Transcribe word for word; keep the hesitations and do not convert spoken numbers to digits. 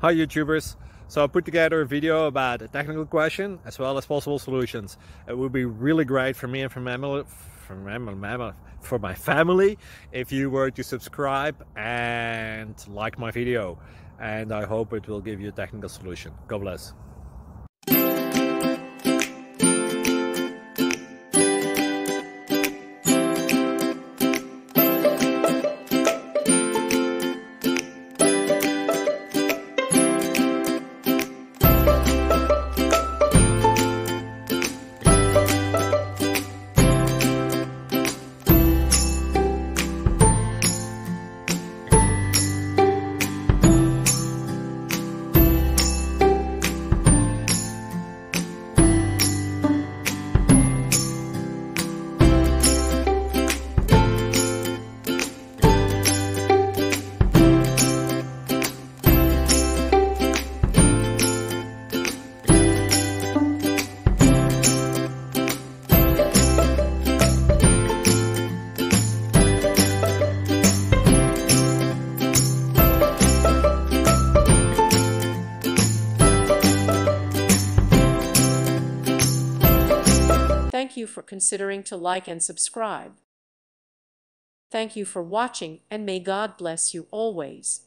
Hi YouTubers, so I put together a video about a technical question as well as possible solutions. It would be really great for me and for my family, for my, for my family if you were to subscribe and like my video, and I hope it will give you a technical solution. God bless. Thank you for considering to like and subscribe. Thank you for watching, and may God bless you always.